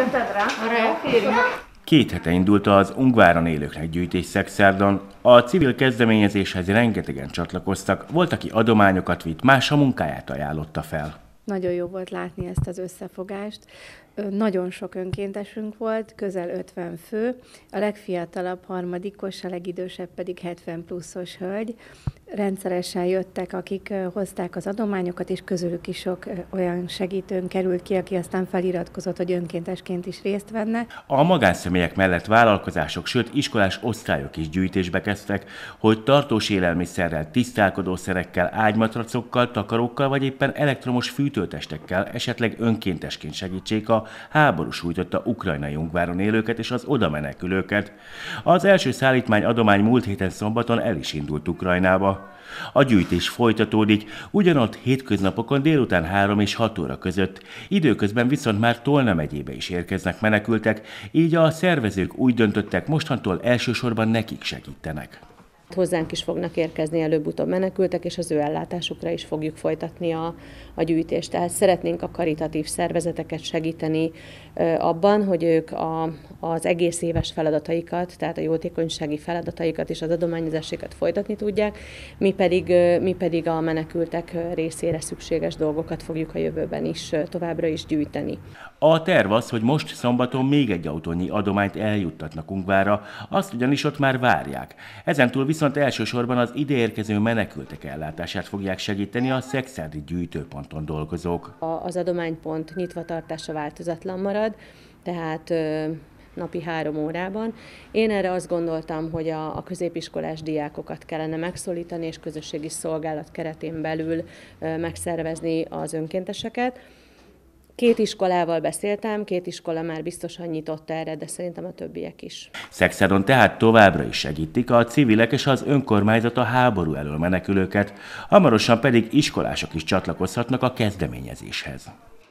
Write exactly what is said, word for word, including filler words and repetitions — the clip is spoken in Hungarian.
Két hete indult az Ungváron élőknek gyűjtés Szekszárdon. A civil kezdeményezéshez rengetegen csatlakoztak, volt, aki adományokat vitt, más a munkáját ajánlotta fel. Nagyon jó volt látni ezt az összefogást. Nagyon sok önkéntesünk volt, közel ötven fő, a legfiatalabb harmadikos, a legidősebb pedig hetven pluszos hölgy. Rendszeresen jöttek, akik hozták az adományokat, és közülük is sok olyan segítőnk került ki, aki aztán feliratkozott, hogy önkéntesként is részt venne. A magánszemélyek mellett vállalkozások, sőt iskolás osztályok is gyűjtésbe kezdtek, hogy tartós élelmiszerrel, tisztálkodószerekkel, ágymatracokkal, takarókkal vagy éppen elektromos fűtőtestekkel esetleg önkéntesként segítsék a háború sújtotta ukrajnai Ungváron élőket és az oda menekülőket. Az első szállítmány adomány múlt héten szombaton el is indult Ukrajnába. A gyűjtés folytatódik, ugyanott hétköznapokon délután három és hat óra között. Időközben viszont már Tolna megyébe is érkeznek menekültek, így a szervezők úgy döntöttek, mostantól elsősorban nekik segítenek. Hozzánk is fognak érkezni előbb-utóbb menekültek, és az ő ellátásukra is fogjuk folytatni a, a gyűjtést. Tehát szeretnénk a karitatív szervezeteket segíteni ö, abban, hogy ők a, az egész éves feladataikat, tehát a jótékonysági feladataikat és az adományozásokat folytatni tudják, mi pedig, ö, mi pedig a menekültek részére szükséges dolgokat fogjuk a jövőben is ö, továbbra is gyűjteni. A terv az, hogy most szombaton még egy autónyi adományt eljuttatnak Ungvárra, azt ugyanis ott már várják. Ezentúl viszont elsősorban az ideérkező menekültek ellátását fogják segíteni a szekszárdi gyűjtőponton dolgozók. Az adománypont nyitvatartása változatlan marad, tehát ö, napi három órában. Én erre azt gondoltam, hogy a, a középiskolás diákokat kellene megszólítani, és közösségi szolgálat keretén belül ö, megszervezni az önkénteseket. Két iskolával beszéltem, két iskola már biztosan nyitott erre, de szerintem a többiek is. Szekszárdon tehát továbbra is segítik a civilek és az önkormányzat a háború elől menekülőket, hamarosan pedig iskolások is csatlakozhatnak a kezdeményezéshez.